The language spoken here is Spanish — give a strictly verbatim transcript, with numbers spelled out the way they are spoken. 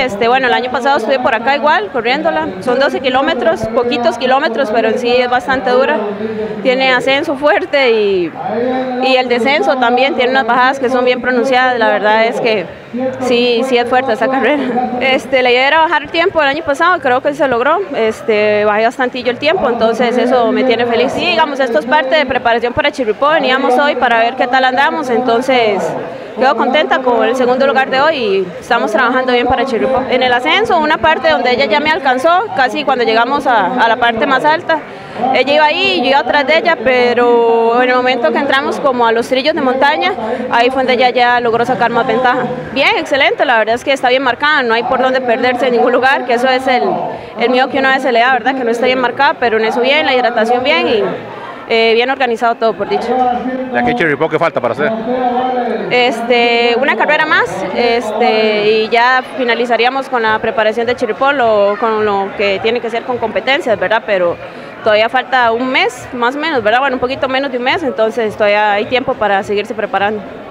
este, bueno, el año pasado estuve por acá igual, corriéndola, son doce kilómetros, poquitos kilómetros, pero en sí es bastante dura, tiene ascenso fuerte y, y el descenso también, tiene unas bajadas que son bien pronunciadas, la verdad es que sí, sí es fuerte esta carrera. Este, la idea era bajar el tiempo el año pasado, creo que se logró, este, bajé bastantillo el tiempo, entonces eso me tiene feliz. Sí, digamos, esto es parte de preparación para Chirripó, veníamos hoy para ver qué tal andamos, entonces quedo contenta con el segundo lugar de hoy y estamos trabajando bien para Chirripó. En el ascenso, una parte donde ella ya me alcanzó, casi cuando llegamos a, a la parte más alta, ella iba ahí, yo iba atrás de ella, pero en el momento que entramos como a los trillos de montaña, ahí fue donde ella ya logró sacar más ventaja. Bien, excelente, la verdad es que está bien marcada, no hay por dónde perderse en ningún lugar, que eso es el, el miedo que una vez se le da, ¿verdad? Que no está bien marcada, pero en eso bien, la hidratación bien y eh, bien organizado todo, por dicho. ¿De aquí Chirripó qué falta para hacer? Este, una carrera más este, y ya finalizaríamos con la preparación de Chirripó, lo, con lo que tiene que ser con competencias, ¿verdad? Pero todavía falta un mes, más o menos, ¿verdad? Bueno, un poquito menos de un mes, entonces todavía hay tiempo para seguirse preparando.